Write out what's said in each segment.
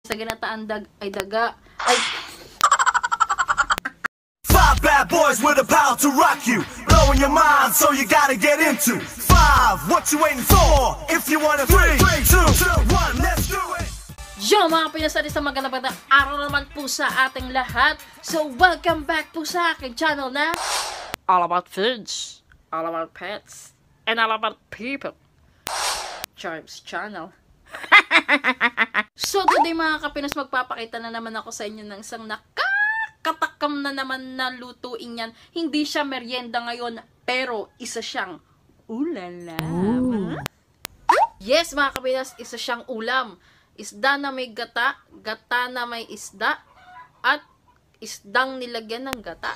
sa ginataan ay daga. Ay, Five bad boys with the power to rock you, blowing your mind, so you gotta get into. Five, what you waiting for? If you wanna, three, two, one, let's do it. yo mga pinasari sa magandang araw naman po sa ating lahat. So welcome back po sa aking channel na all about foods, all about pets, and all about people. Charms channel. So today mga kapinas, magpapakita na naman ako sa inyo ng isang nakakatakam na naman na lutuin yan. Hindi siya merienda ngayon, pero isa siyang ulala. Yes mga kapinas, isa siyang ulam. Isda na may gata, gata na may isda, at isdang nilagyan ng gata.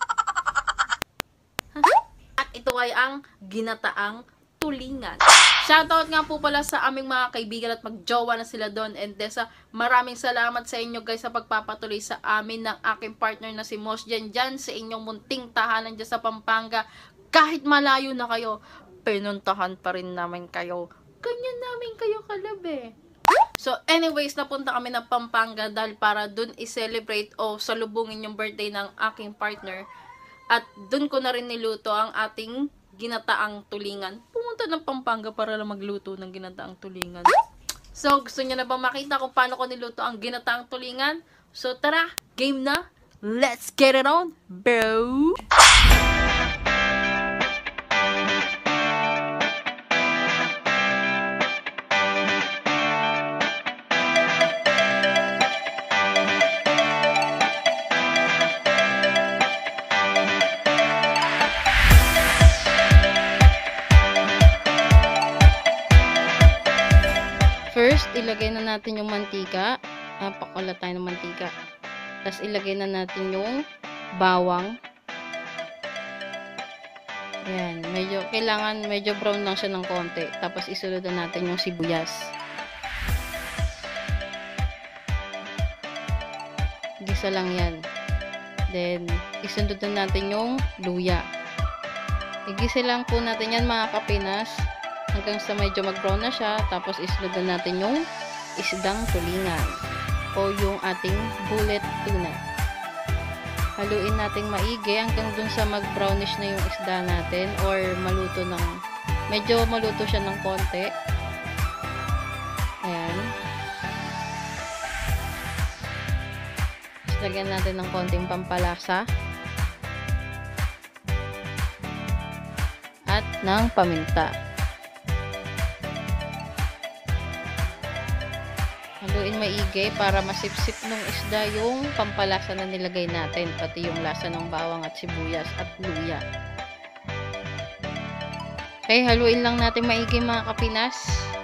At ito ay ang ginataang tulingan. Shoutout nga po pala sa aming mga kaibigan at magjowa na sila doon. And Desa, maraming salamat sa inyo guys sa pagpapatuloy sa amin ng aking partner na si Mos dyan sa inyong munting tahanan dyan sa Pampanga. Kahit malayo na kayo, pinuntahan pa rin namin kayo. Ganyan namin kayo kalabi. So anyways, napunta kami ng Pampanga dahil para dun i-celebrate o salubungin yung birthday ng aking partner. At dun ko na rin niluto ang ating ginataang tulingan. Pumunta ng Pampanga para lang magluto ng ginataang tulingan. So, gusto niyo na ba makita kung paano ko niluto ang ginataang tulingan? So, tara! Game na! Let's get it on, bro! First, ilagay na natin yung mantika. Pakulat tayo ng mantika. Tapos, ilagay na natin yung bawang. Ayan. Kailangan medyo brown lang siya ng konti. Tapos, isunod na natin yung sibuyas. Gisa lang yan. Then, isunod na natin yung luya. Igisa lang po natin yan mga kapinas. Hanggang sa medyo mag-brown na siya. Tapos, isunod na natin yung isdang tulingan. O yung ating bullet tuna. Haluin natin maigi hanggang dun sa mag-brownish na yung isda natin. Or maluto ng, medyo maluto siya ng konti. Ayan. Tapos, lagyan natin ng konting pampalasa. At ng paminta. Haluin maigi para masipsip ng isda yung pampalasa na nilagay natin, pati yung lasa ng bawang at sibuyas at luya. Okay, haluin lang natin maigi mga kapinas.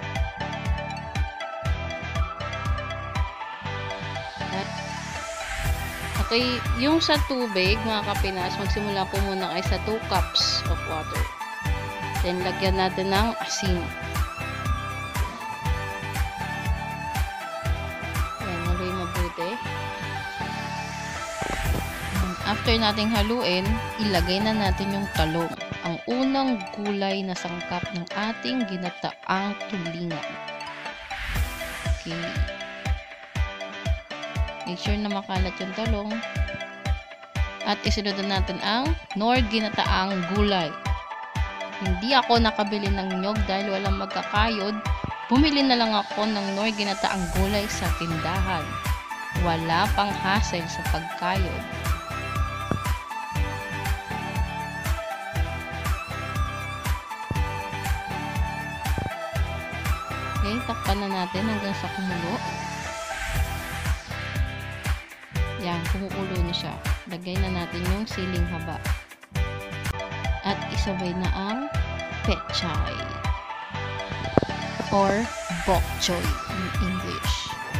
Okay, yung sa tubig mga kapinas, magsimula po muna kayo sa 2 cups of water. Then lagyan natin ng asin. After nating haluin, ilagay na natin yung talong. Ang unang gulay na sangkap ng ating ginataang tulingan. Okay. Make sure na makalat yung talong. At isunod na natin ang Knorr ginataang gulay. Hindi ako nakabili ng nyog dahil walang magkakayod. Bumili na lang ako ng Knorr ginataang gulay sa tindahan. Wala pang hassle sa pagkayod. Okay, takpan na natin hanggang sa kumulo. Yan, kumukulo na siya. Lagay na natin yung siling haba. At isabay na ang pechay. Or bok choy in English.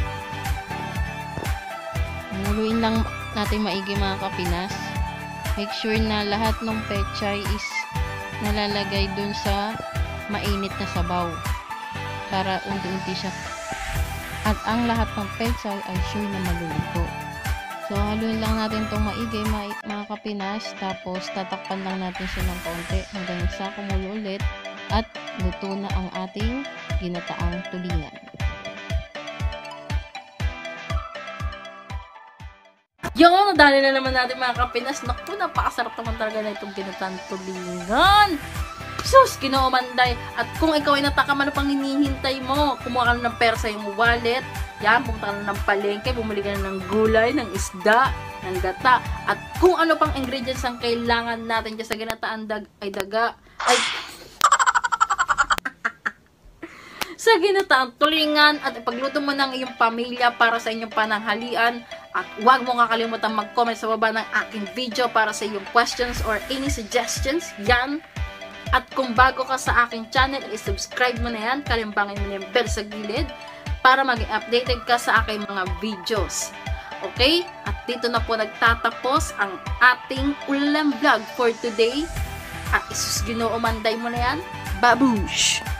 Muluin lang natin maigi mga kapinas. Make sure na lahat ng pechay is nalalagay dun sa mainit na sabaw. Para unti-unti siya. At ang lahat ng pechay ay sure na maluluto. So, haluin lang natin itong maigi mga kapinas. Tapos, tatakpan lang natin siya ng kaunti hanggang sa kumulo ulit. At luto na ang ating ginataang tulingan. Yung, nadali na naman natin mga kapinas. Naku, napakasarap naman talaga na itong ginatang tulingan. Sus, kinoomanday. At kung ikaw ay natakam, ano pang hinihintay mo? Kumuha ka na ng pera sa iyong wallet. Yan, pumunta ka na ng palengke, bumili ka na ng gulay, ng isda, ng gata. At kung ano pang ingredients ang kailangan natin dyan sa ginataan sa ginataang tulingan at ipagluto mo ng iyong pamilya para sa inyong pananghalian. At huwag mo kakalimutan mag-comment sa baba ng aking video para sa iyong questions or any suggestions. Yan. At kung bago ka sa aking channel, i-subscribe mo na yan. Kalimbangin mo yung bell sa gilid para maging updated ka sa aking mga videos. Okay? At dito na po nagtatapos ang ating ulam vlog for today. At isus Ginoo, manday mo na yan. Babush!